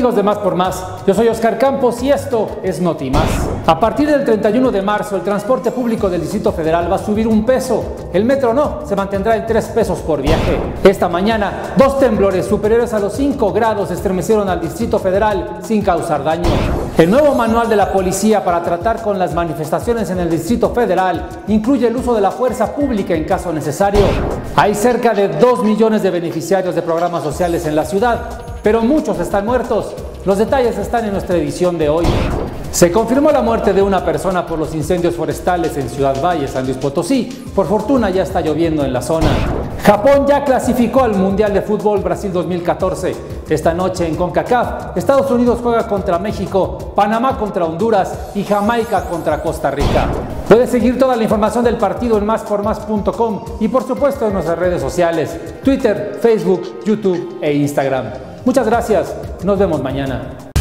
amigos de Más por Más? Yo soy Oscar Campos y esto es Notimás. A partir del 31 de marzo, el transporte público del Distrito Federal va a subir un peso. El metro no, se mantendrá en 3 pesos por viaje. Esta mañana, 2 temblores superiores a los 5 grados estremecieron al Distrito Federal sin causar daño. El nuevo manual de la policía para tratar con las manifestaciones en el Distrito Federal incluye el uso de la fuerza pública en caso necesario. Hay cerca de 2 millones de beneficiarios de programas sociales en la ciudad, pero muchos están muertos. Los detalles están en nuestra edición de hoy. Se confirmó la muerte de una persona por los incendios forestales en Ciudad Valle, San Luis Potosí. Por fortuna ya está lloviendo en la zona. Japón ya clasificó al Mundial de Fútbol Brasil 2014. Esta noche en CONCACAF, Estados Unidos juega contra México, Panamá contra Honduras y Jamaica contra Costa Rica. Puedes seguir toda la información del partido en máspormás.com y por supuesto en nuestras redes sociales, Twitter, Facebook, YouTube e Instagram. Muchas gracias, nos vemos mañana.